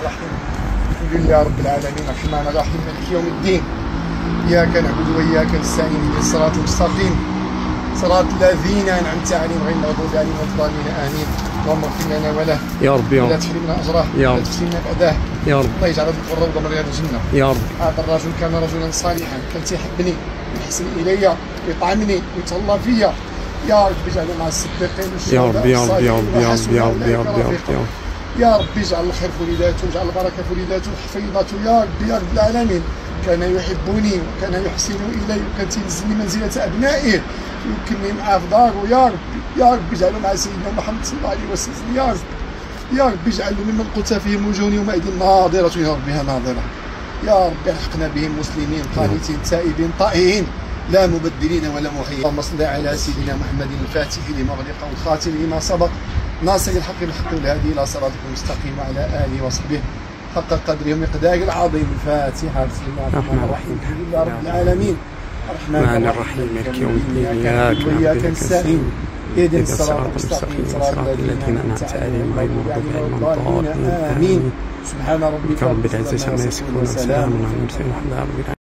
الرحيم الحمد لله رب العالمين الرحمن الرحيم مالك يوم الدين إياك نعبد وإياك نستعين اهدنا الصراط المستقيم صراط الذين أنعمت عليهم غير المغضوب عليهم ولا الضالين آمين. اللهم اغفر لنا وله يا رب يا ولا رب تحرمنا أجره يا ولا رب تفتنا بأداه يا رب. الله يجعل هذه الروضة من رياض الجنة يا رب. هذا الرجل كان رجلا صالحا كان تيحبني ويحسن إلي ويطعمني ويتهلا فيا يا رب اجعله مع الصديقين يا رب يا رب يا رب يا رب يا رب يا رب يا رب يا رب اجعل الخير في وليداته واجعل البركه في وليداته وحفيظته يا رب يا رب العالمين. كان يحبني وكان يحسن الي وكان تنزلني منزله ابنائه ويمكنني معاه في داره يا رب يا رب اجعله مع سيدنا محمد صلى الله عليه وسلم يا رب يا رب اجعله ممن قلت فيهم وجوه يومئذ ناظره يا رب بها ناظره يا رب الحقنا بهم مسلمين قانتين تائبين طائعين لا مبدلين ولا مغيرين. اللهم صل على سيدنا محمد الفاتح لما أغلق والخاتم لما سبق ناصر الحق بالحق والهادي الى صراطك المستقيم وعلى اله وصحبه حق قدره ومقداره العظيم. الفاتحه بسم الله الرحمن الرحيم الحمد لله رب العالمين الرحمن الرحيم مالك يوم الدين اياك نعبد واياك نستعين اهدنا الصراط المستقيم صراط الذين انعمت عليهم غير المغضوب عليهم ولا الضالين امين. سبحان ربك رب العزه عما يصفون وسلام على المرسلين والحمد لله رب العالمين.